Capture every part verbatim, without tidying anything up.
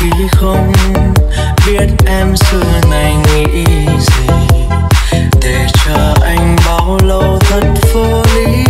khi không biết em xưa này nghĩ gì, để chờ anh bao lâu thật vô lý.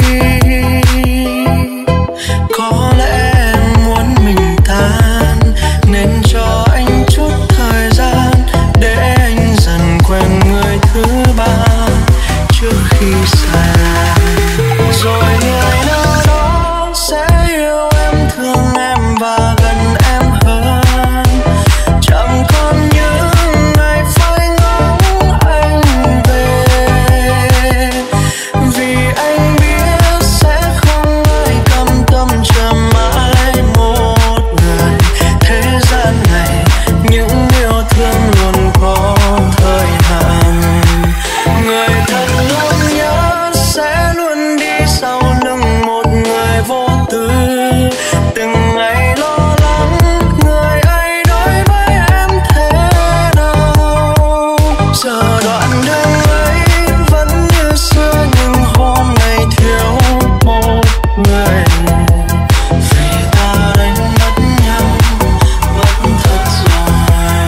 Có lẽ em muốn mình tan nên cho anh chút thời gian để anh dần quen người thứ ba trước khi xa. Rồi người nào đó sẽ yêu em, thương em và gần em hơn, chẳng còn những ngày phai ngóng anh về. Vì anh biết sẽ không ai cam tâm chờ mãi một người. Thế gian này những yêu thương luôn có thời hạn. Người thật luôn nhớ sẽ luôn đi sau lưng một người vô tư. Từng ngày lo lắng người ấy đối với em thế nào. Giờ đoạn đường ấy vẫn như xưa, nhưng hôm nay thiếu một người. Vì ta đánh mất nhau vẫn thật rồi.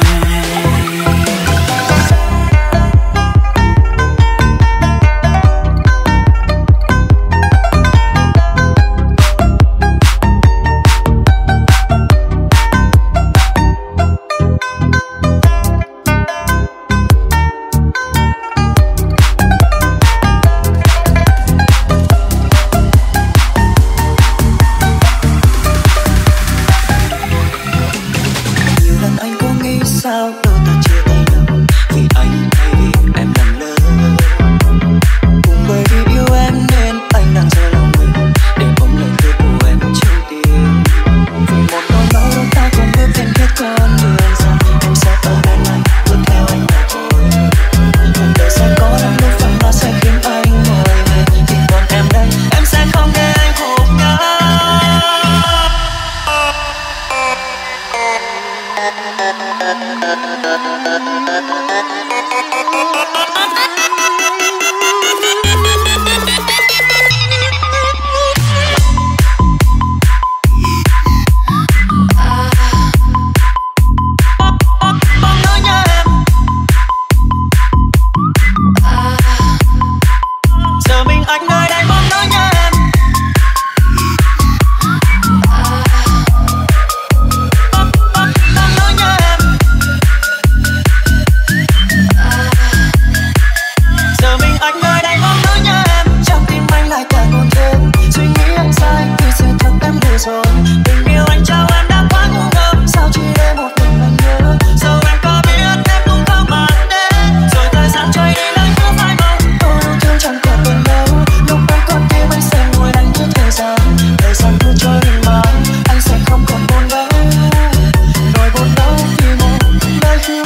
Nhiều lần anh có nghĩ sao đôi ta chia tay nhau, vì anh hay vì em làm lỡ. Cũng bởi vì yêu em nên anh đang rời lòng mình để ôm lời cười của em trong tim. Vì một nỗi đau đớn ta cùng bước trên hết con đường dài, em sẽ ở bên anh bước theo anh mà thôi. Cuộc đời sẽ có những lúc phận nó sẽ khiến anh mỏi mệt, thì còn em đây em sẽ không để anh khổ nhớ. Bóng nói nhớ em. Giờ mình anh nơi đây bóng nói nhớ em. Bóng bóng bóng nói nhớ em. Giờ mình anh nơi đây bóng nói nhớ em. Trong tim anh lại càng buồn thêm, suy nghĩ anh sai vì sự thật em đủ rồi. Tình yêu anh trao em đã quá ngu ngơ, sao chỉ để một mình anh nhớ. Dẫu em có biết em cũng không mặn đến, rồi thời gian trôi đi lại cứ phai màu. Tôi yêu thương chẳng còn bên đâu, lúc anh con tim anh sẽ ngồi đánh với thời gian. Thời gian cứ trôi đi mãi, anh sẽ không còn buồn đau. Nỗi buồn đau vì một lời hứa.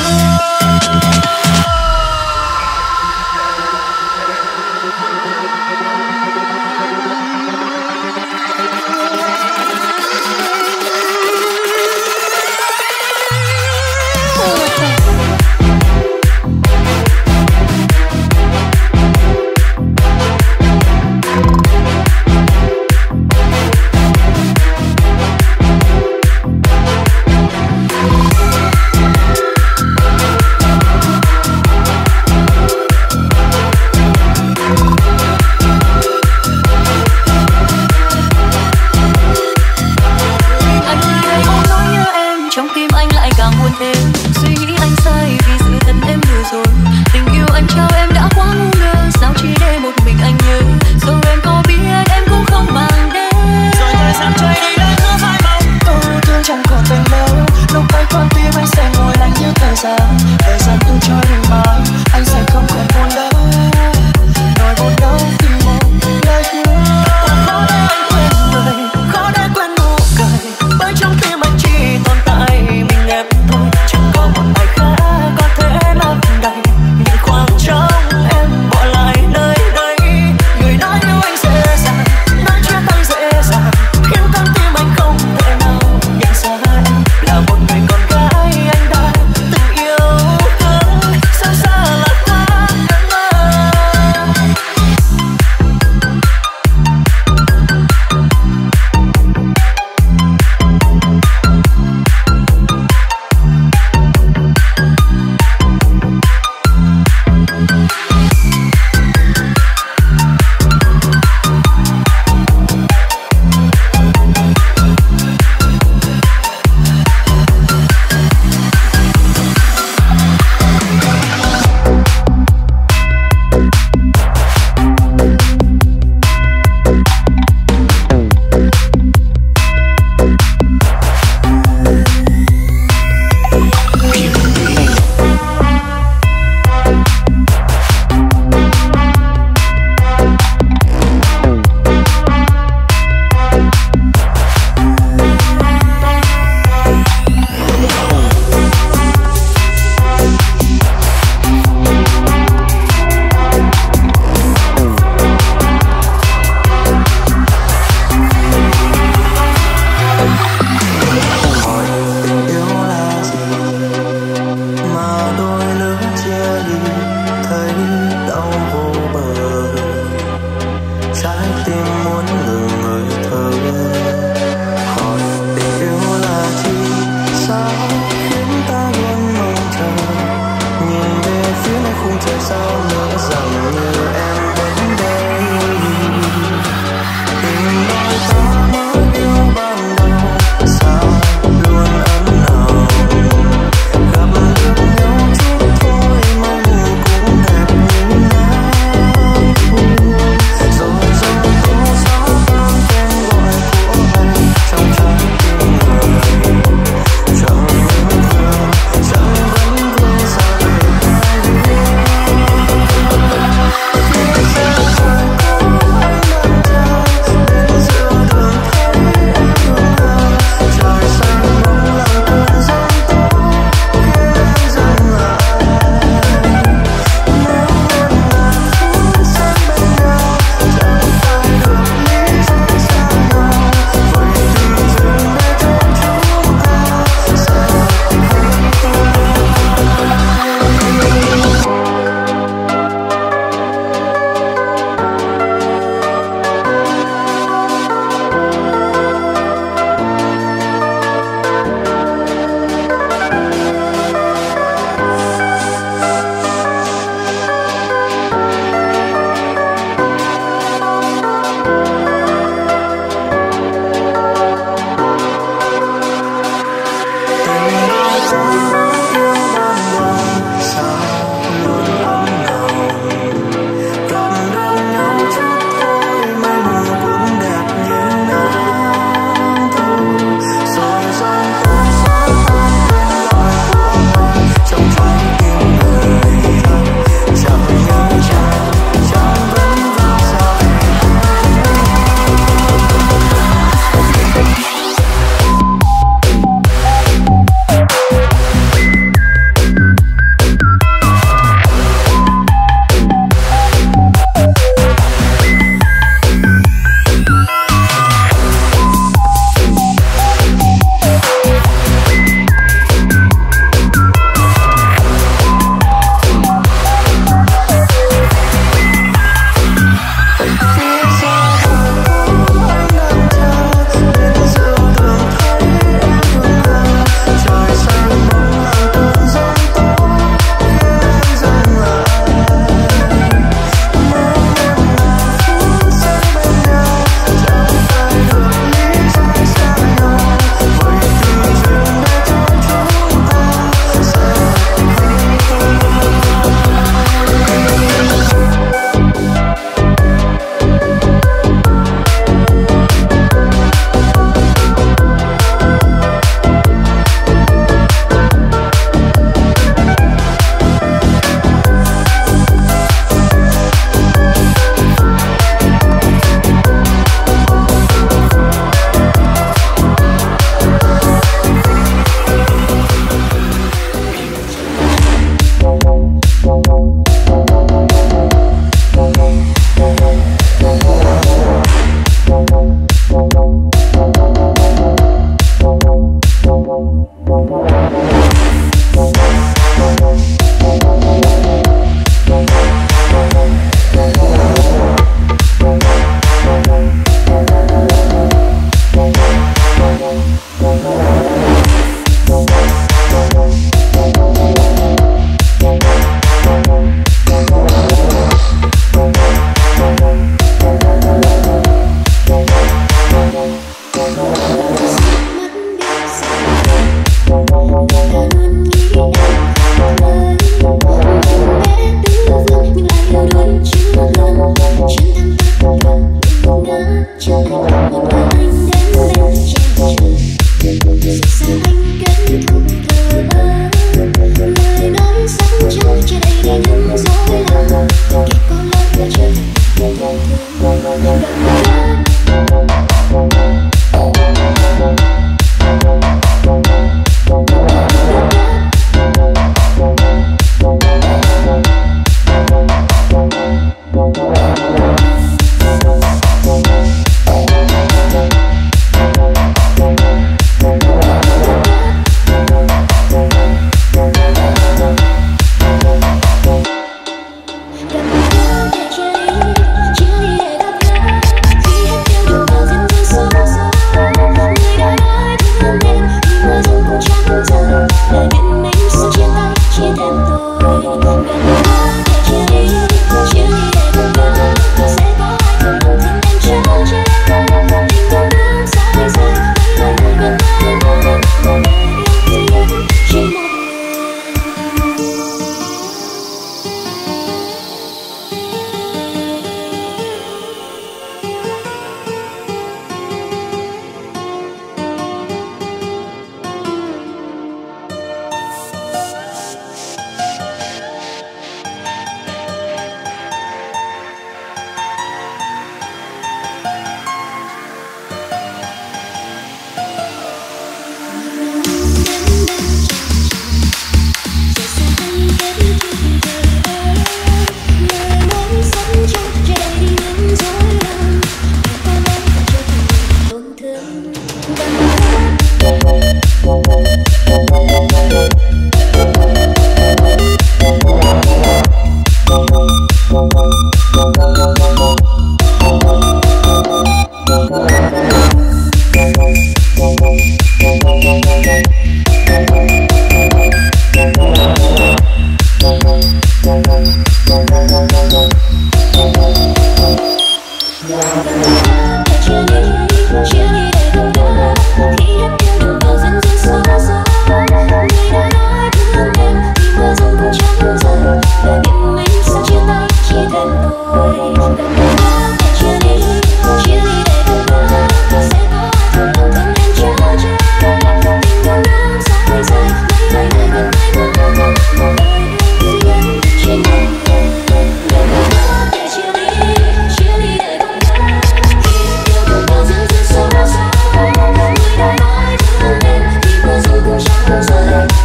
Anh nơi đây bóng nói nhớ em, trong tim anh lại càng buồn thêm, suy nghĩ anh sai vì sự thật em đủ rồi. Tình yêu anh trao em đã quá ngu ngơ, sao chỉ để một mình anh nhớ. Dẫu em có biết em cũng không mang đến, rồi thời gian trôi đi lại cứ phai màu. Tôi yêu thương chẳng còn tình lâu, lúc anh con tim anh sẽ ngồi lạnh như thời gian. Thời gian cứ trôi đi mãi, anh sẽ không còn buồn đau. Nỗi buồn đau vì một lời hứa. Khó để anh quên người, khó để quên nụ cười, bởi trong tim anh chỉ tồn tại mình em thôi. Chẳng có một ai khác có thể lấp đầy những khoảng trống em bỏ lại nơi đây. Người nói yêu anh dễ dàng, nói chia tay dễ dàng, khiến con tim anh không thể nào nhận ra em là một người con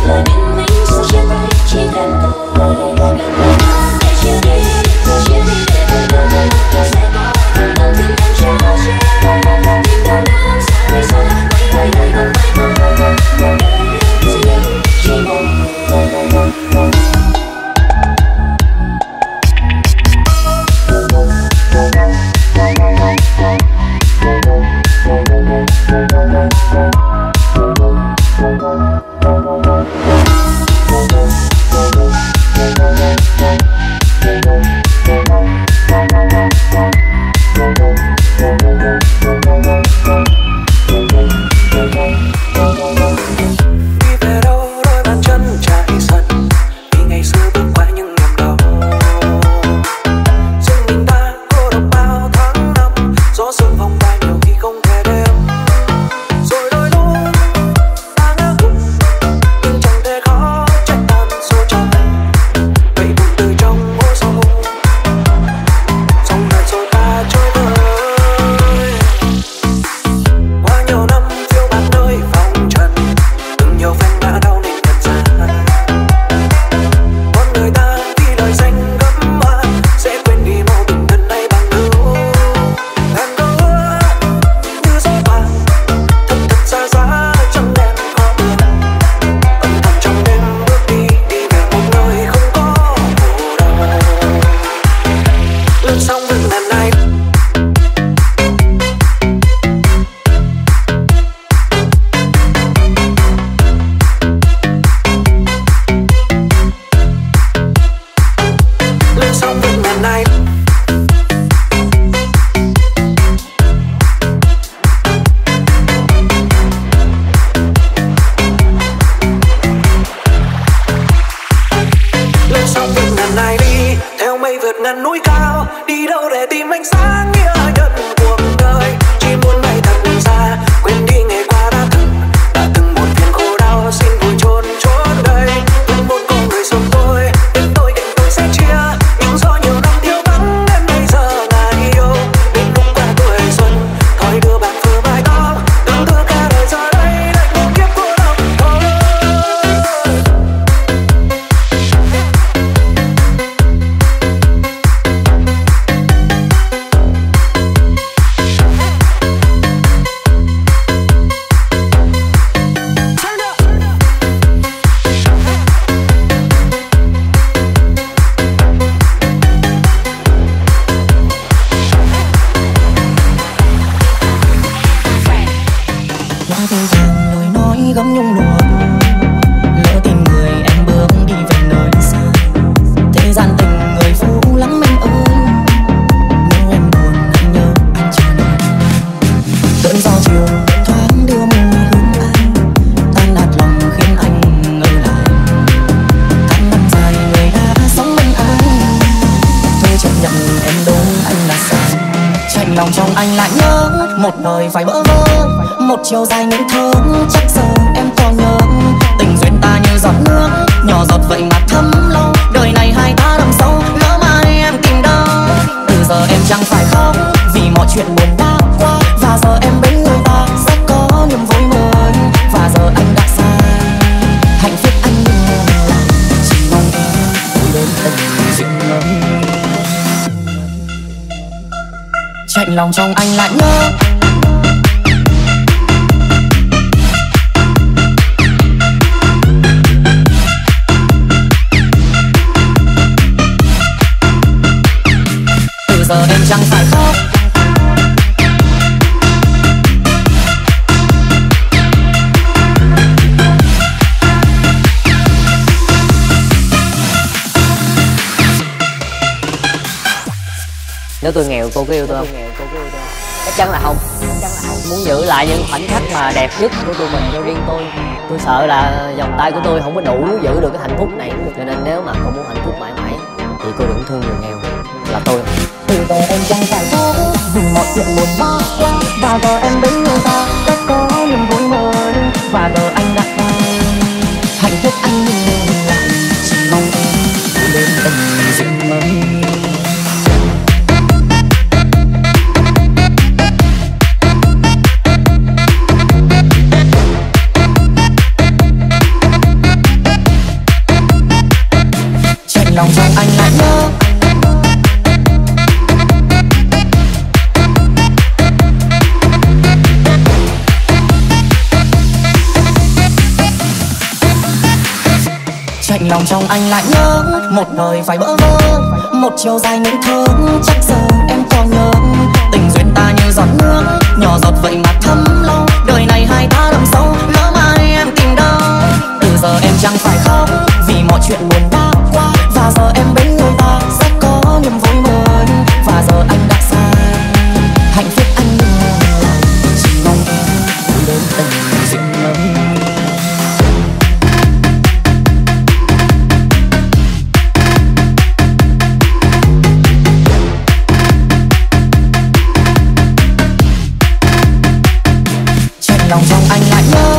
lời bình minh sẽ chia tay chỉ thêm tôi gần một năm để chia đi chia đi để vượt qua sẽ có lòng tin em trao chia tình đầu năm xa đi xa mấy lời lời không phải mơ một đời chỉ yêu chỉ một người. Chiều dài những thương chắc giờ em còn nhớ tình duyên ta như giọt nước nhỏ giọt vậy mà thấm lâu đời này hai ta đậm sâu lỡ mai em tìm đâu từ giờ em chẳng phải khóc vì mọi chuyện buồn đã qua và giờ em bên người ta sẽ có niềm vui mới và giờ anh đã sai hạnh phúc anh đừng làm chỉ mong em vui đến tình duyên ngấm chạnh lòng trong anh lại nhớ. Giờ em chẳng phải khóc nếu tôi nghèo cô có yêu tôi không? Chắc chắn là không. Muốn giữ lại những khoảnh khắc mà đẹp nhất của tụi mình cho riêng tôi. Tôi sợ là vòng tay của tôi không có đủ giữ được cái hạnh phúc này, cho nên nếu mà cô muốn hạnh phúc mãi mãi thì cô đừng thương người nghèo là tôi. Từ giờ em chẳng phải khóc vì mọi chuyện buồn bã quá và giờ em bên người ta sẽ có niềm vui mới và giờ anh đã sai hạnh phúc anh đừng làm chỉ mong em đến tình duyên mới. chạnh lòng trong anh lại nhớ một đời phải bỡ vơ, một chiều dài những thương chắc giờ em còn nhớ. Tình duyên ta như giọt nước nhỏ giọt vậy mà thấm lâu, đời này hai ta đậm sâu, lỡ mai em tìm đâu. Từ giờ em chẳng phải khóc vì mọi chuyện buồn đã qua, và giờ em bên người ta sẽ có niềm vui mới. Và giờ anh đã xa, hạnh phúc anh nhiều lòng, chỉ mong em đến tình duyên mới. Lòng trong anh lại nhớ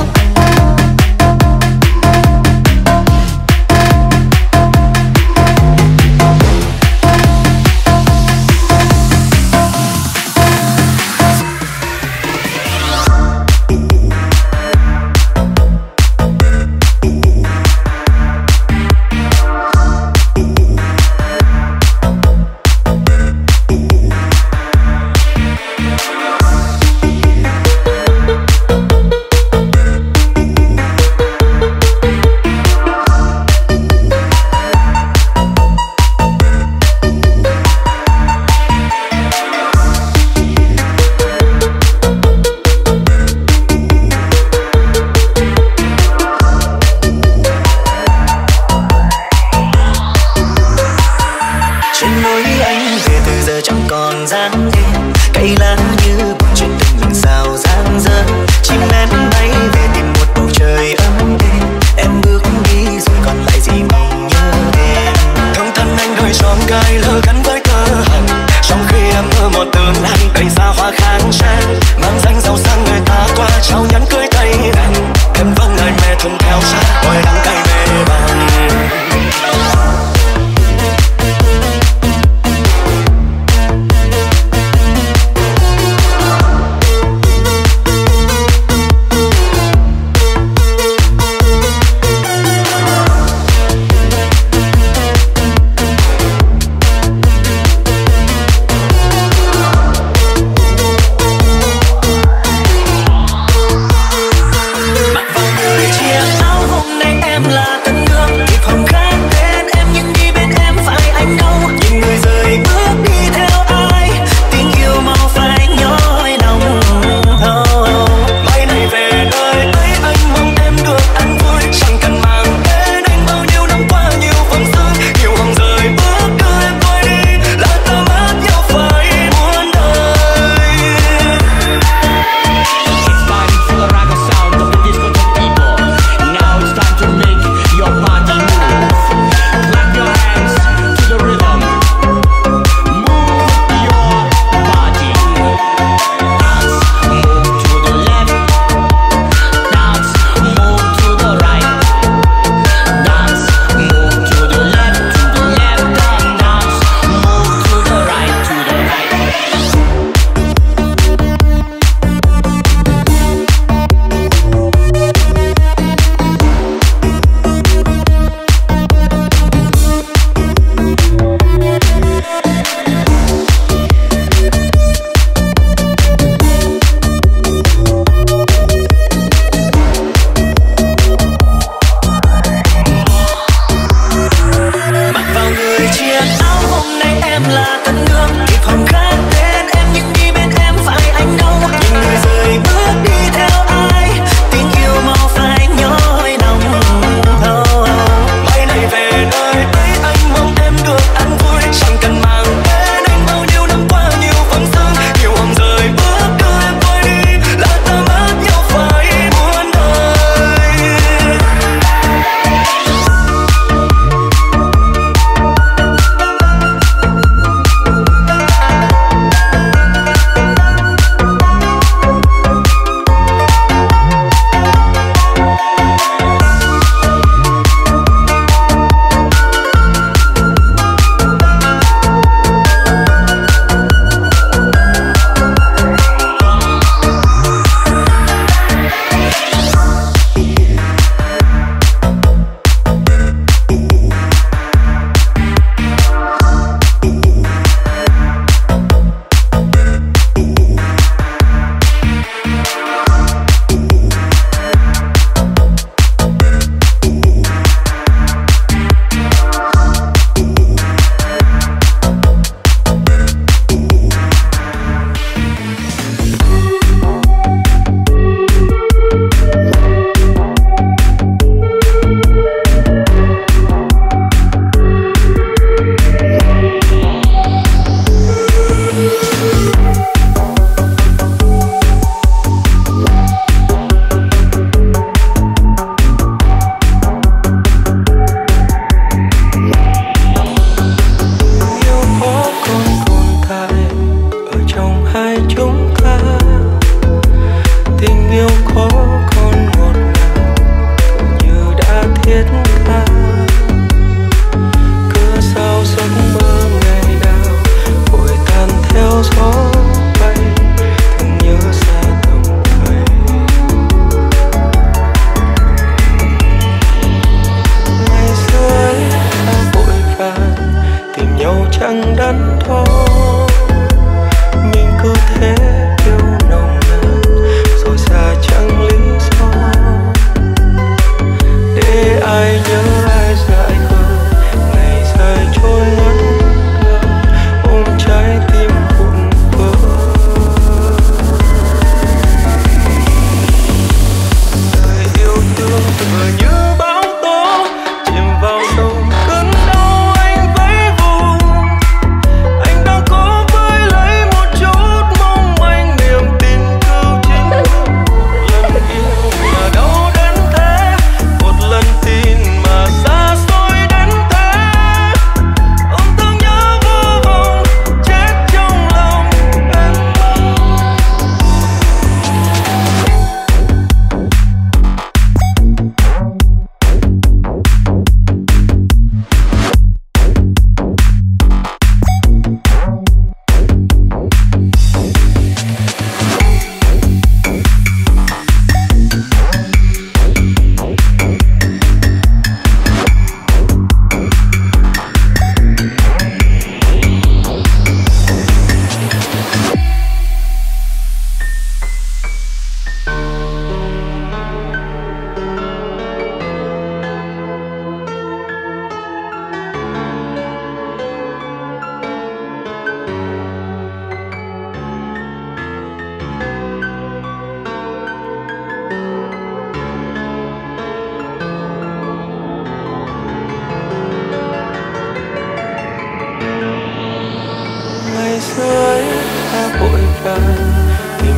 là tân hương.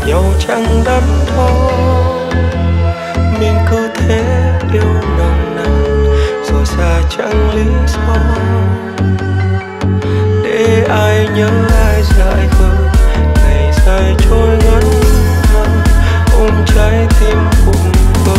nhau chẳng đắn đo, mình cứ thế yêu nồng nàn rồi xa chẳng lý do, để ai nhớ ai dại khờ, ngày dài trôi ngắn ngắn ôm trái tim vụn vỡ.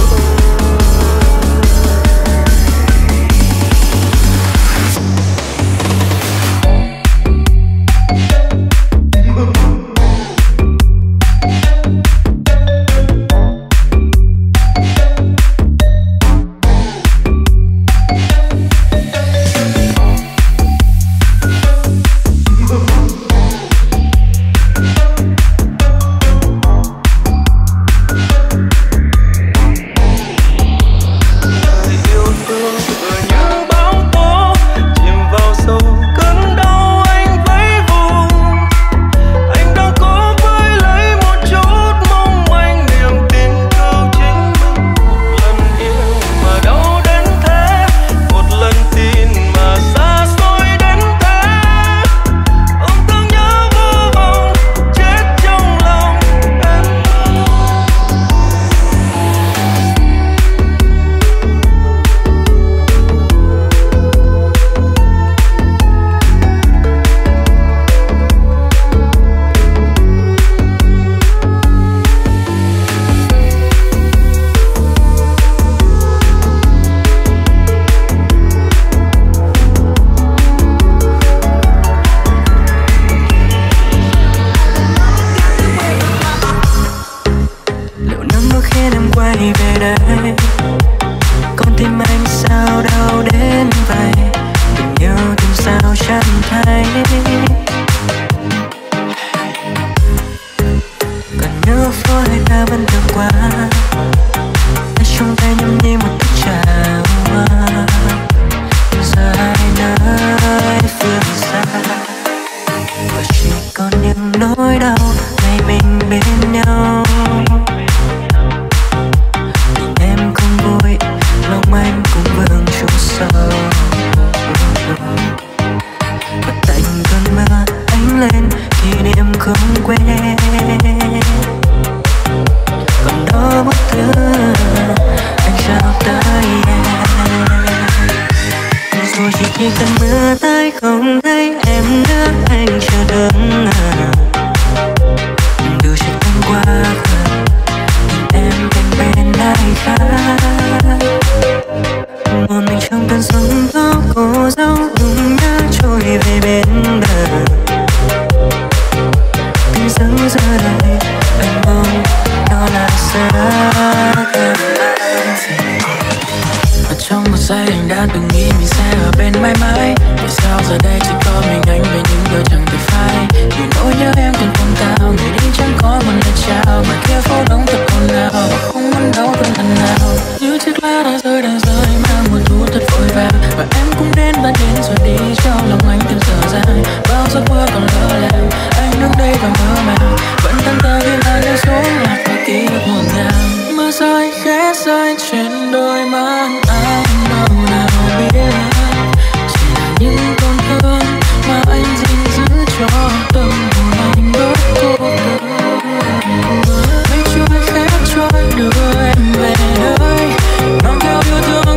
Đưa em về nơi mang theo yêu thương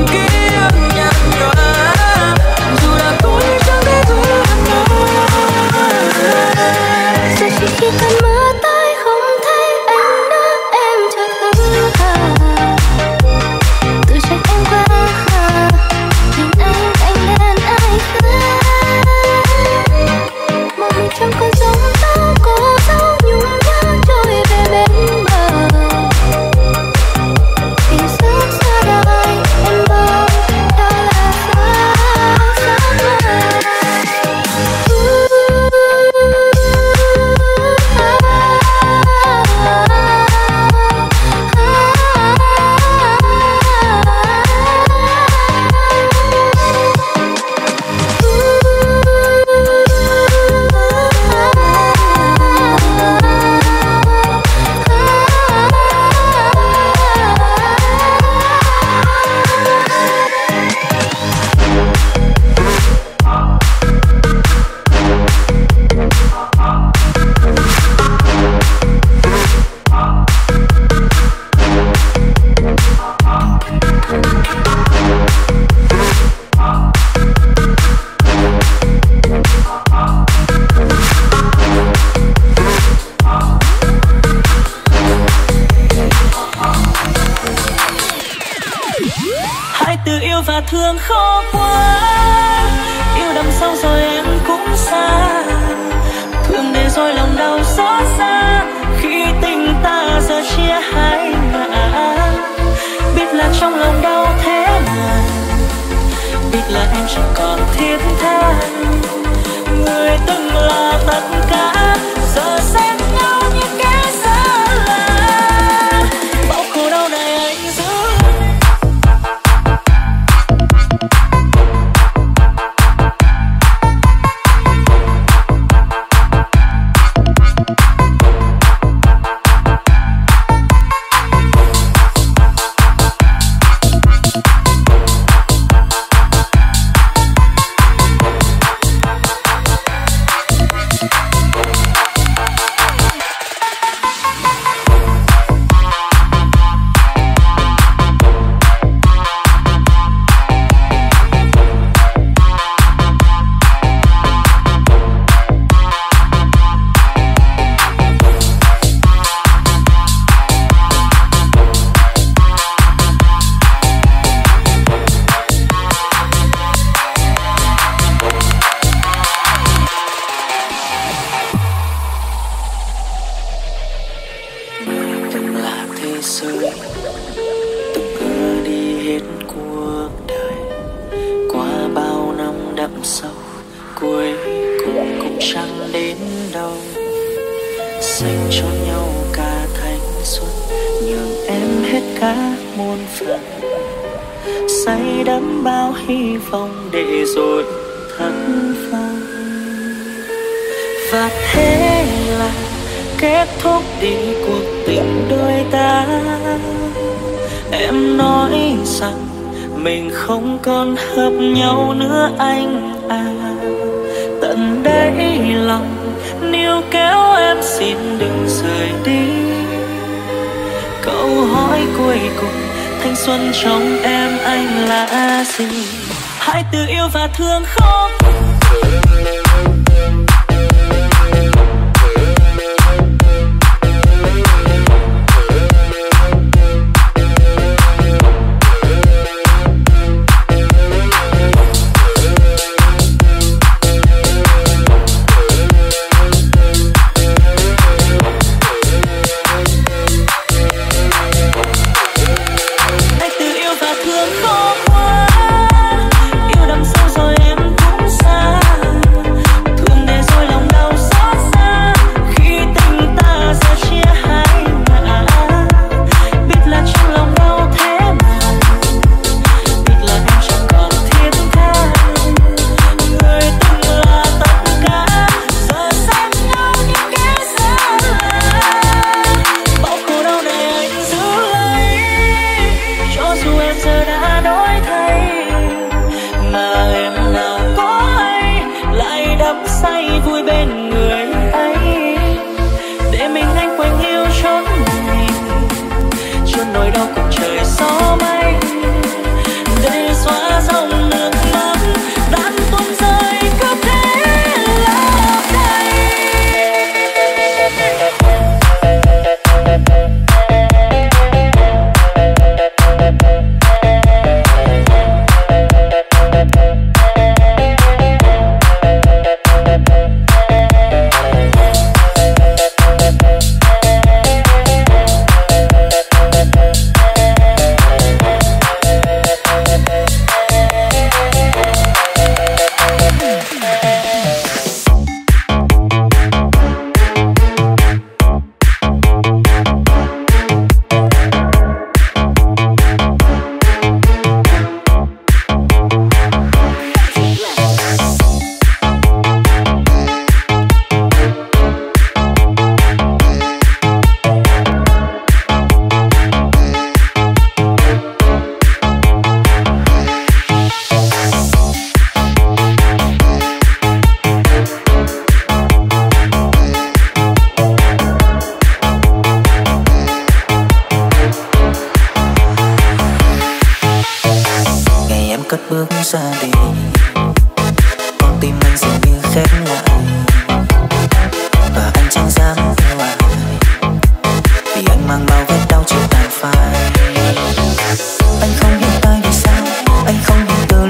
thương khó quá. Yêu đắm sâu rồi em cũng xa, thương để rồi lòng đau xót xa khi tình ta giờ chia hai ngả. Biết là trong lòng đau thế mà, biết là em chẳng còn thiết tha. Người từng là tất cả giờ xen nhau như kẻ xa lạ. Bao khổ đau này anh giữ. Và thế là kết thúc đi cuộc tình đôi ta. Em nói rằng mình không còn hợp nhau nữa anh à. Tận đáy lòng níu kéo em xin đừng rời đi. Câu hỏi cuối cùng thanh xuân trong em anh là gì? Hai từ yêu và thương không. Anh không hiểu tại vì sao anh không hiểu từ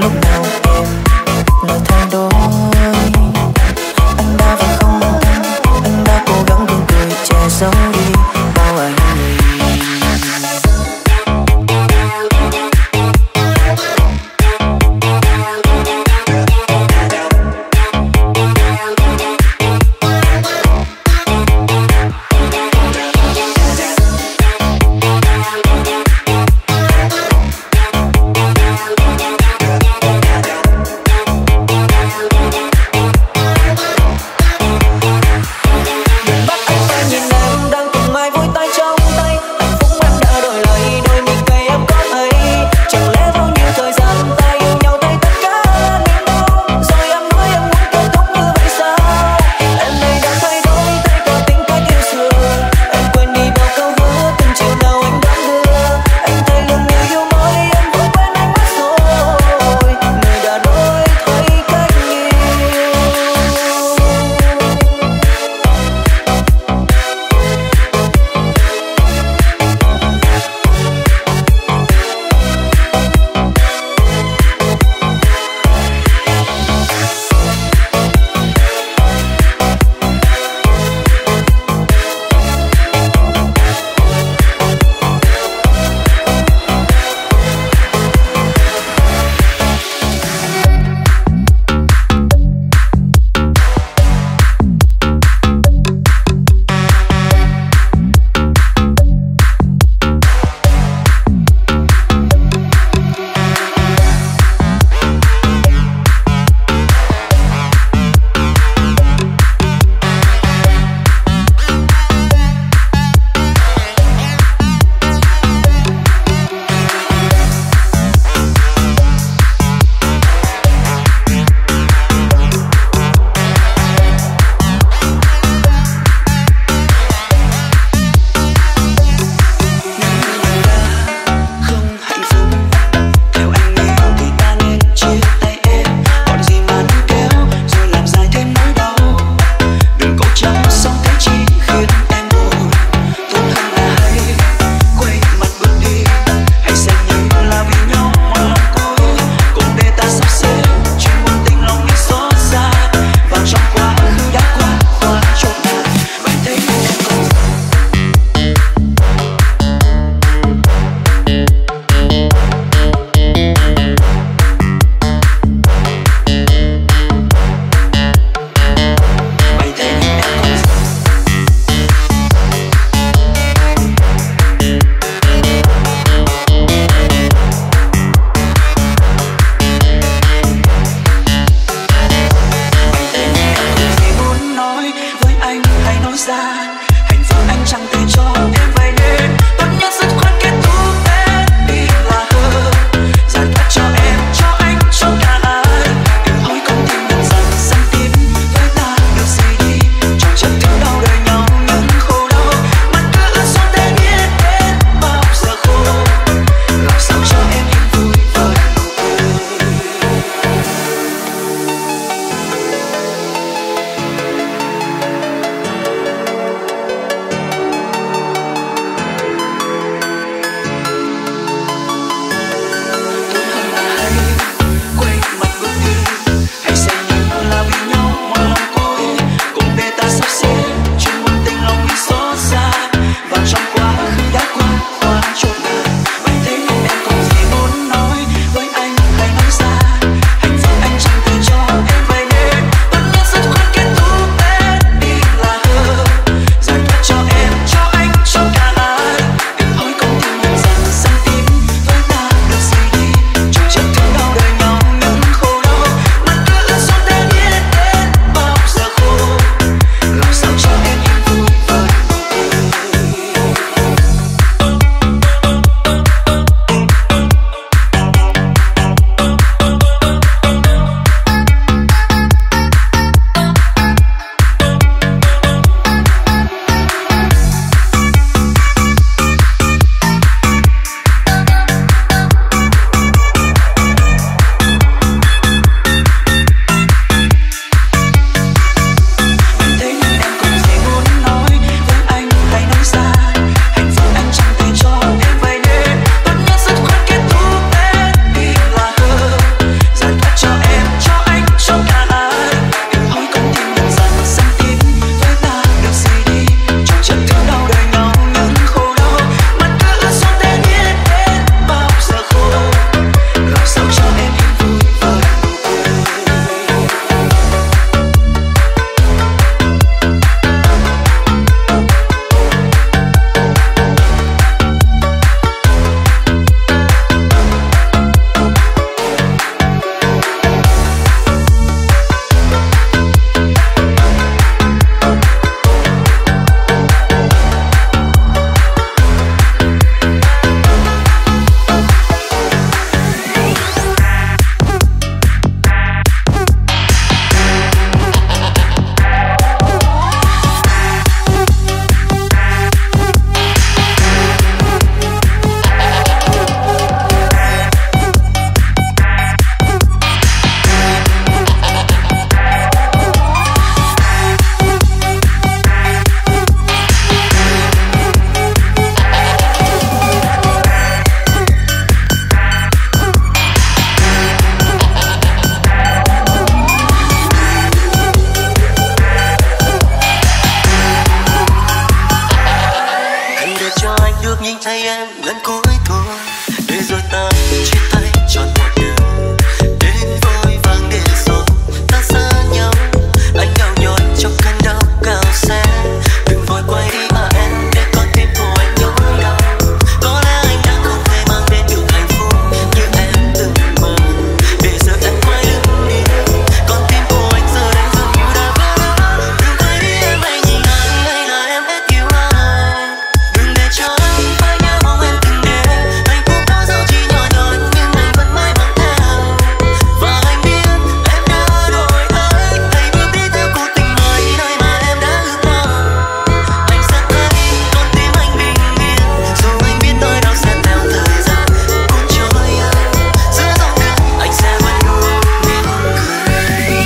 thay em lần cuối thôi, để rồi ta chia tay trọn một đời. Đến vội vàng để rồi ta xa nhau, anh đau nhói trong cơn đau cao xe. Đừng vội quay đi mà em, để con tim của anh nỗi đau. Có lẽ anh đã không thể mang đến được hạnh phúc như em từng mơ, để giờ em quay lưng đi. Con tim của anh giờ đây dường như đã vỡ nát. Đừng quay đi em, hãy nhìn anh, hay là em hết yêu anh. Đừng để cho anh phải nhớ mong em từng đêm. Hạnh phúc đó dẫu chỉ nhỏ nhoi nhưng anh vẫn mãi mang theo. Và anh biết em đã đổi thay, hãy bước đi theo cuộc tình mới nơi mà em đã ước mơ. Anh sẽ thấy con tim anh bình yên, dù anh biết nỗi đau sẽ theo thời gian cuốn trôi anh. Giữa dòng đường anh sẽ vẫn luôn mỉm cười.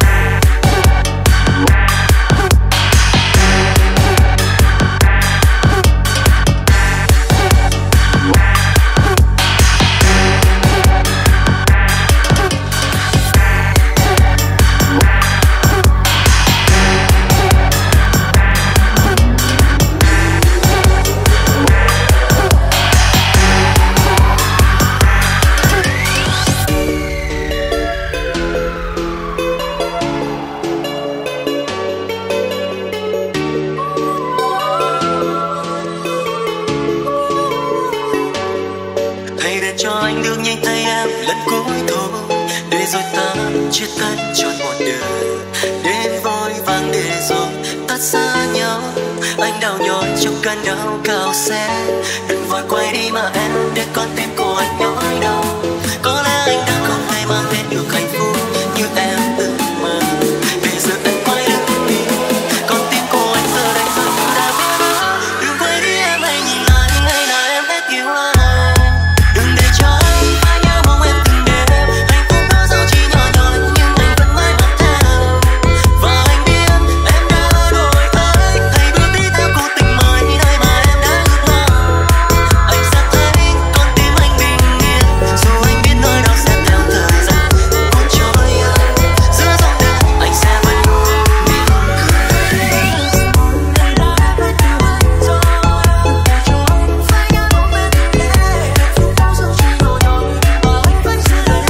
Hãy để cho anh được nhìn thấy em lần cuối thôi, để rồi ta chia tay trọn một đời. Đến vội vàng để rồi ta xa nhau, anh đau nhói trong cơn đau cao xe. Đừng vội quay đi mà em, để con tim của anh nhói đau. Có lẽ anh đã không thể mang đến được hạnh phúc như em từng mơ, để giờ em quay lưng đi. Con tim của anh giờ đây dường như đã vỡ nát. Đừng quay đi em, hãy nhìn anh, hay là em hết yêu anh. Đừng để cho anh phải nhớ mong em từng đêm. Hạnh phúc đó dẫu chỉ nhỏ nhoi nhưng anh vẫn mãi mang theo. Và anh biết em đã đổi thay, hãy bước đi theo cuộc tình mới nơi mà em đã ước mơ. Anh sẽ thấy con tim anh bình yên, dù anh biết nỗi đau sẽ theo thời gian cuốn trôi anh. Giữa dòng đường anh sẽ vẫn luôn mỉm cười. Em đã với từ anh rồi, đừng để cho anh phải nhớ mong em từng đêm. Hạnh phúc đó dẫu chỉ nhỏ nhoi mà anh vẫn giữ lấy.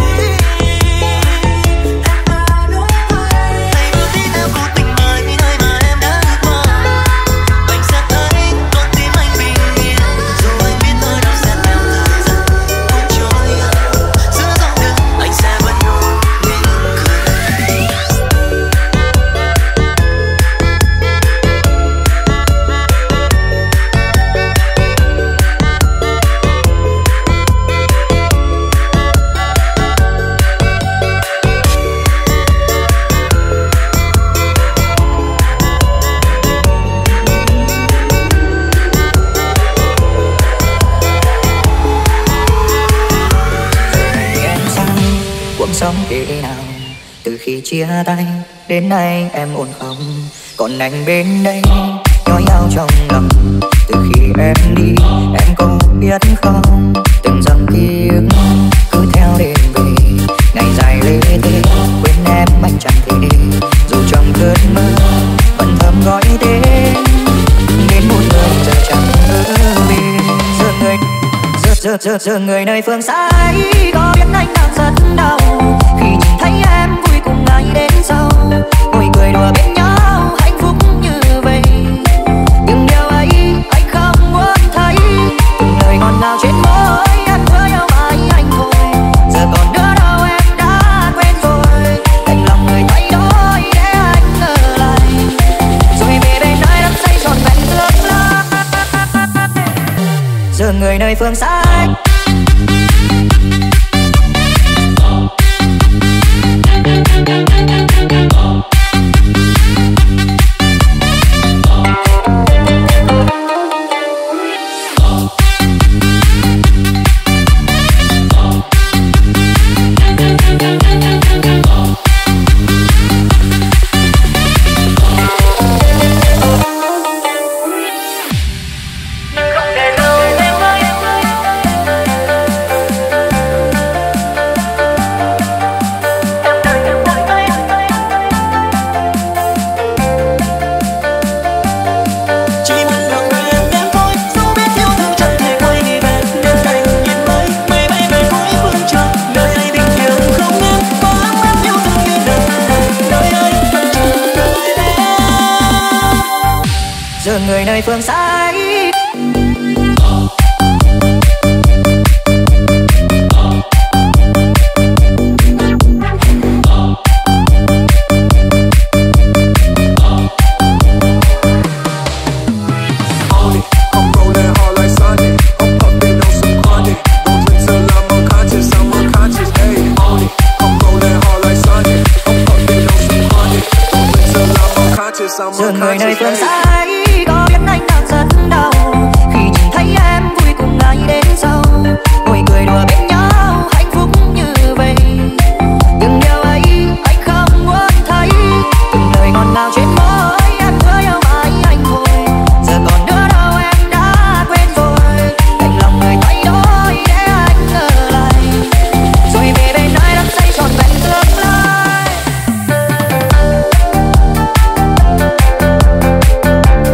Em đã đổi thay, hãy bước đi theo cuộc tình mới nơi mà em đã ước mơ. Anh sẽ thấy con tim anh bình yên, dù anh biết nỗi đau sẽ theo thời gian cuốn trôi anh. Giữa dòng đường anh sẽ vẫn luôn mỉm cười. Em sao cuộc sống thế nào, từ khi chia tay đến nay em ổn không? Còn anh bên đây nhói nhau trong lòng. Từ khi em đi em có biết không, từng dòng ký ức cứ theo đêm về. Ngày dài lê thế quên em anh chẳng thể, dù trong cơn mơ vẫn thầm gọi tên. Đến một người giờ chẳng ở bên, giờ người giờ giờ giờ giờ người nơi phương xa ấy có biết anh đang rất đau khi nhìn thấy em vui cùng ai đến sau. Ngồi cười đùa bên nhau hạnh phúc như vậy, từng điều ấy anh không muốn thấy. Từng lời ngọt ngào trên môi anh hứa nhau mãi anh thôi, giờ còn nữa đâu em đã quên rồi. Đành lòng người thay đổi để anh ở lại, rồi về bên nơi đắm say trọn vẹn tương lai. Giờ người nơi phương xa ấy Không để lâu em ơi, chờ người nơi phương xa ấy. Giờ người nơi phương xa ấy có biết anh đang rất đau khi nhìn thấy em vui cùng ai đến sau ngồi cười đùa bên nhau hạnh phúc như vậy. Nhưng điều ấy anh không muốn thấy, từng lời ngọt ngào trên môi em hứa yêu mãi anh thôi. Giờ còn nữa đâu em đã quên rồi, đành lòng người thay đổi để anh ở lại rồi về bên ai đắm say trọn vẹn tương lai.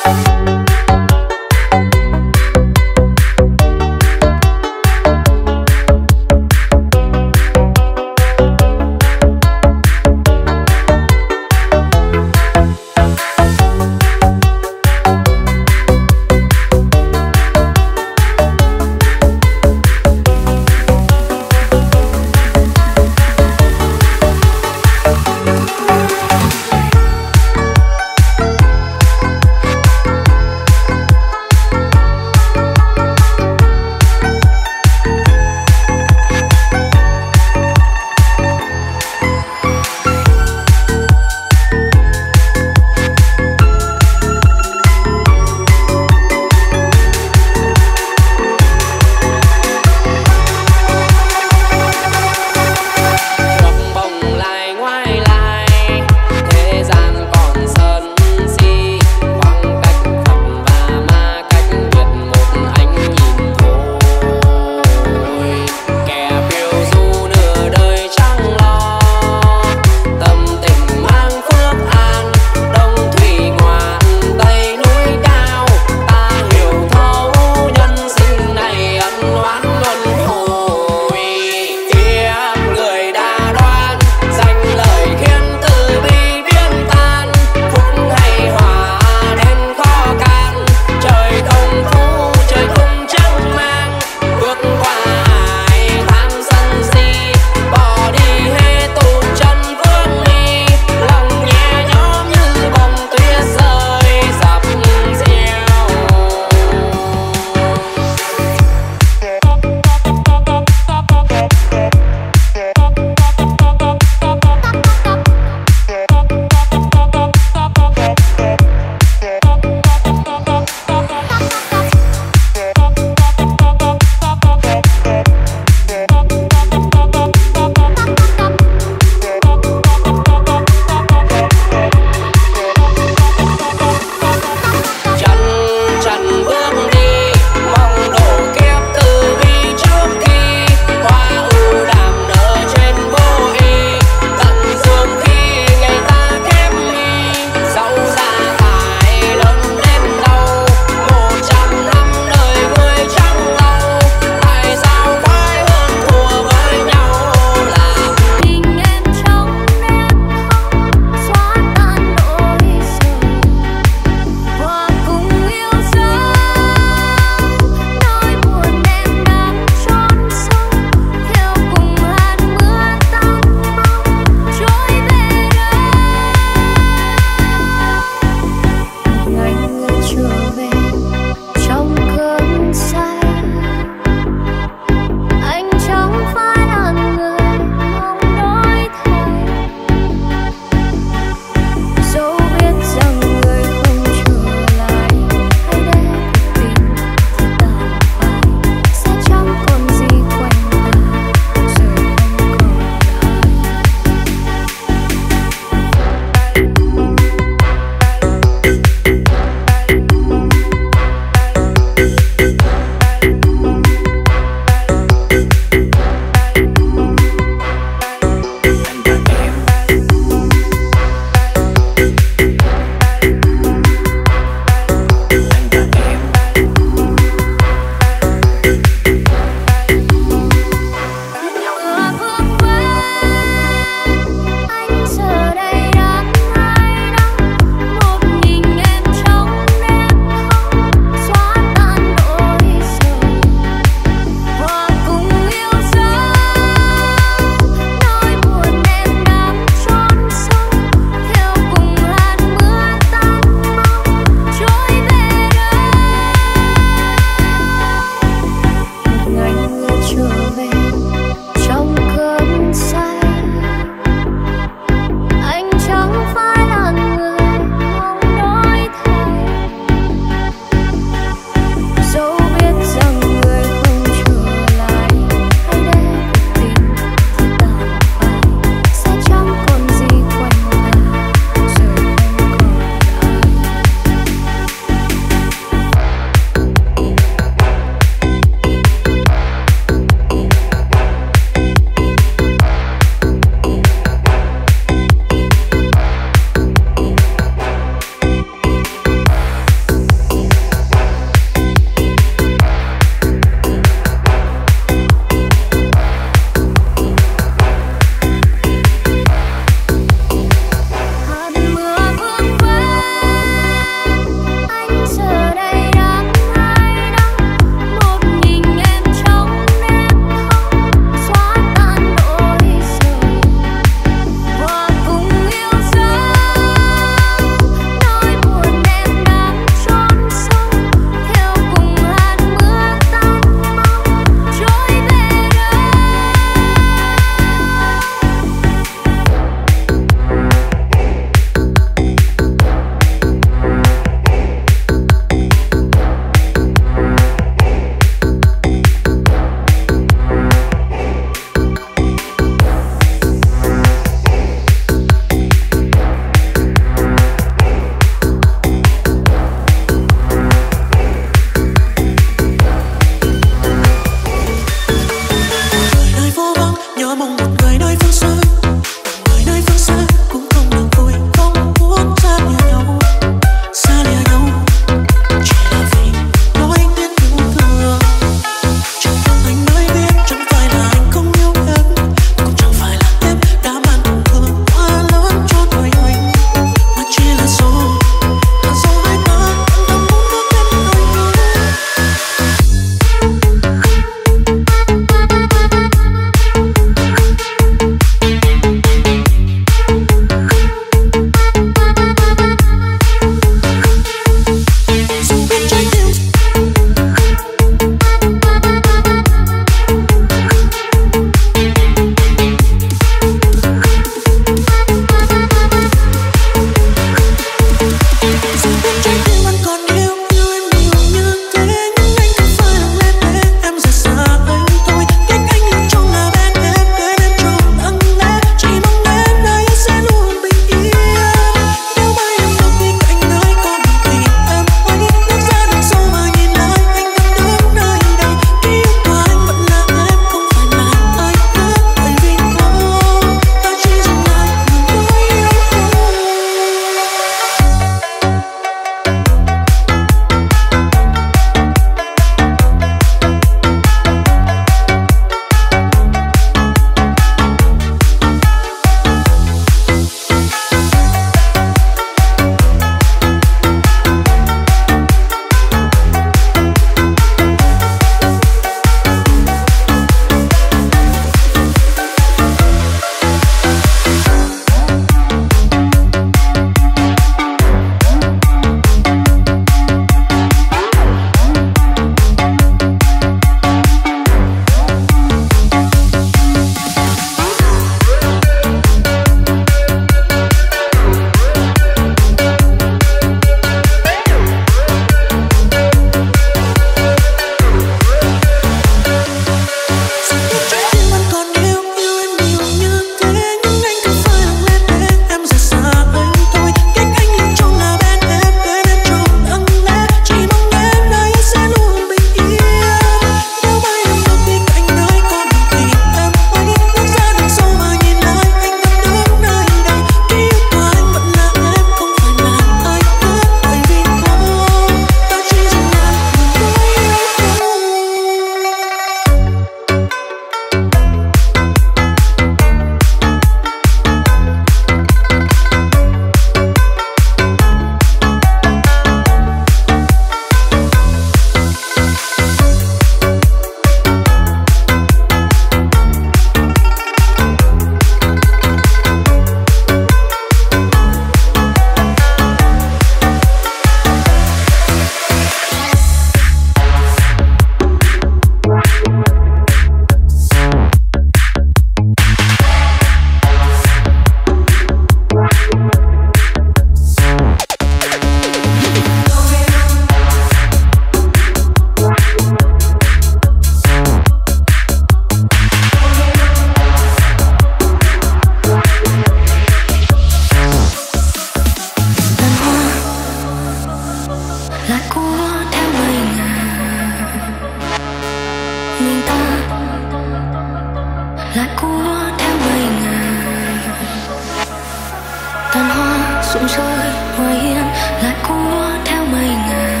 rụng rơi ngoài hiên lại cua theo mây ngả.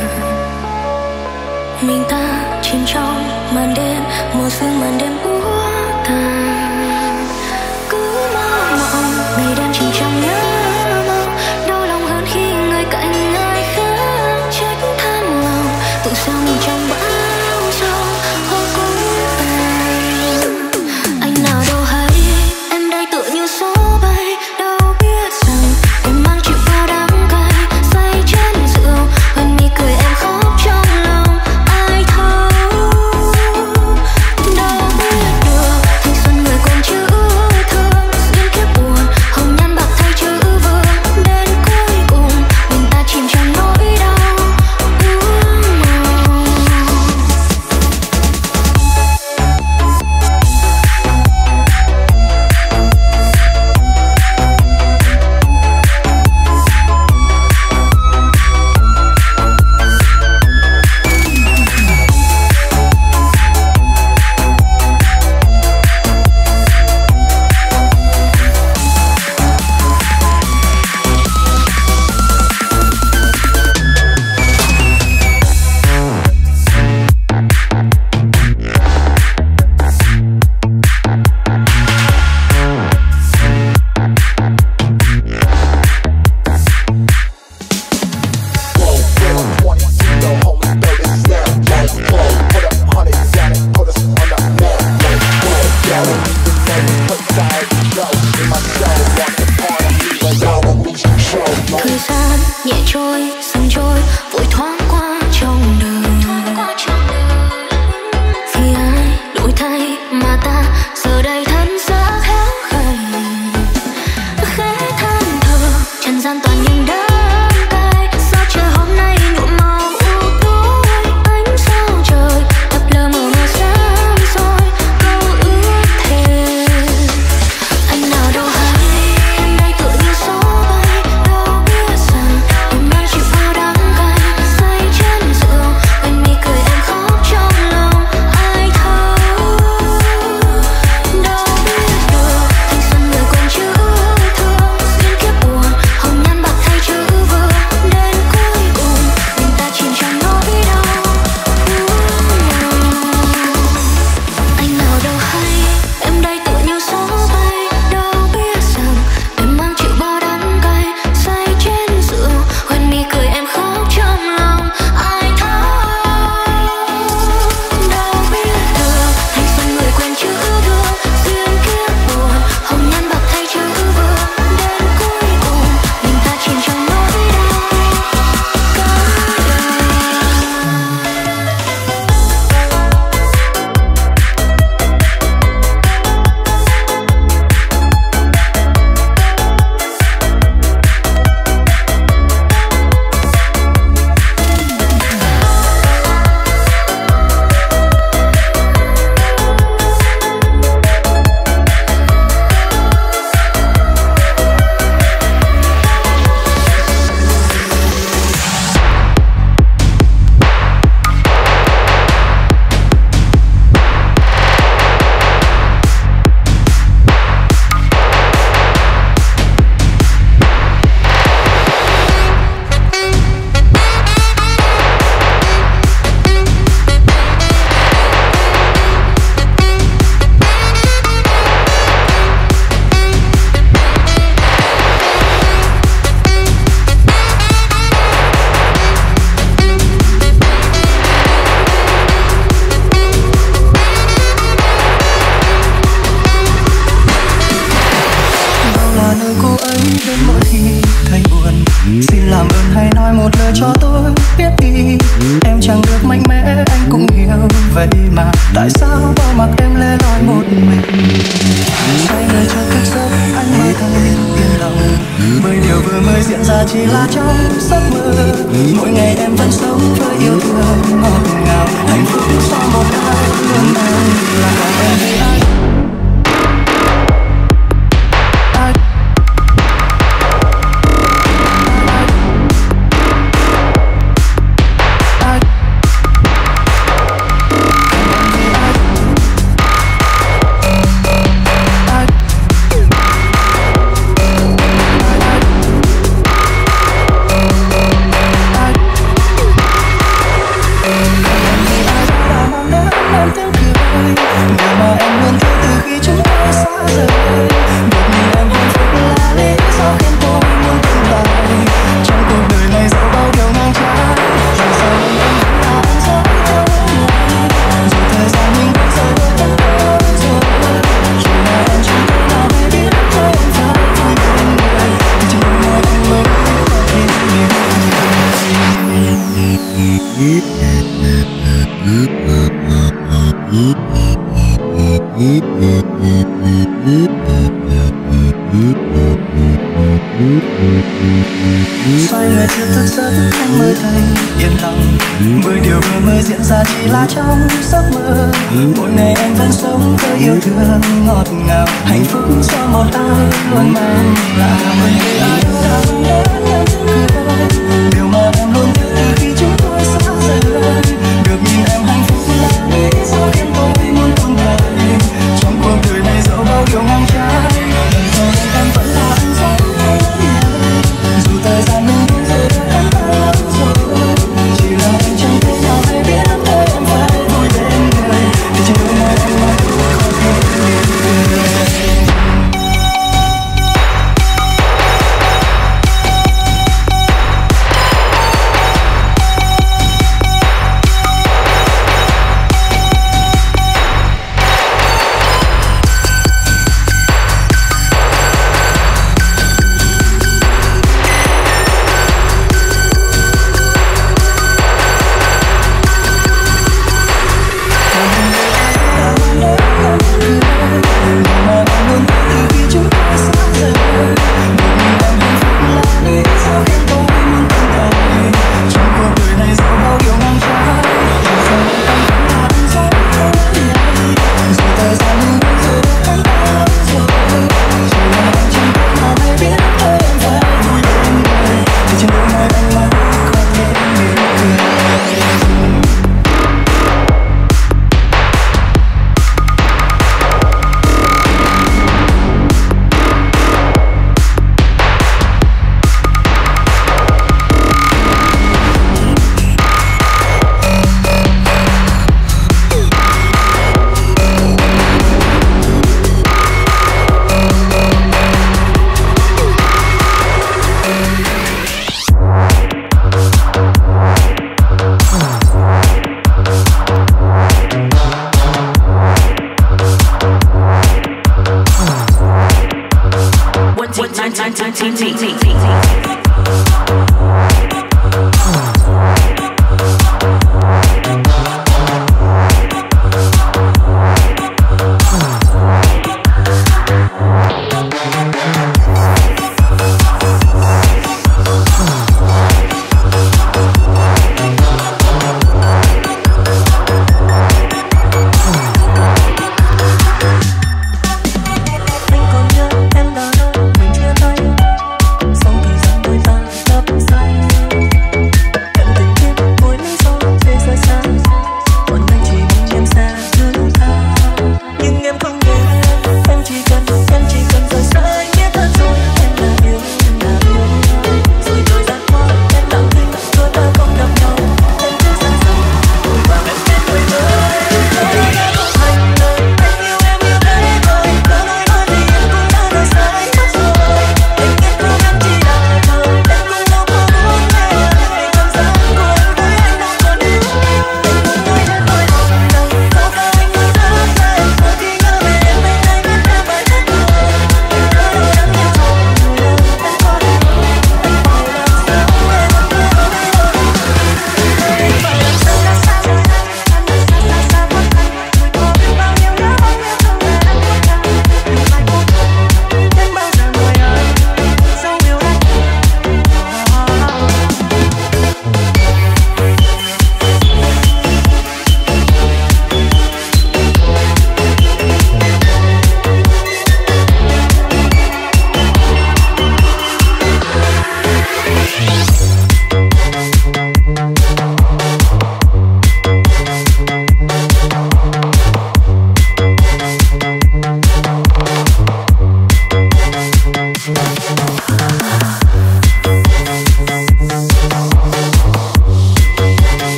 Mình ta chìm trong màn đêm, mùa sương màn đêm úa tàn. Cứ mơ mộng ngày đêm chìm trong nhớ mong, đau lòng hơn khi người cạnh ai khác trách than lòng. Tự sao mình trong bão giông hoa cũng tàn. Anh nào đâu hay em đây tựa như gió bay, đâu biết rằng em mang chịu bao đắng cay. bởi điều vừa mới diễn ra chỉ là trong giấc mơ. Mỗi ngày em vẫn sống với yêu thương ngọt ngào, hạnh phúc sau một ai luôn mang là em vì anh. Xoay người chưa thức giấc anh mới thấy yên lòng, bởi điều vừa mới diễn ra chỉ là trong giấc mơ. Mỗi ngày em vẫn sống với yêu thương ngọt ngào, hạnh phúc cho một ai luôn mang là bởi vì anh đã đến em cười, điều mà em luôn nhớ từ khi chúng tôi xa rời. Được nhìn em hạnh phúc là lý do khiến tôi muốn tồn tại trong cuộc đời này, dẫu bao điều ngang trái. Lần sau đây em vẫn là anh sống hay là dù thời gian mình đến giờ đã em đã lớn rồi, chỉ là anh chẳng thể nào hay biết thế em phải vui bên người, thì chiều nay anh mới có thể cười. One, two, nine, nine, nine, nine, nine, nine, nine.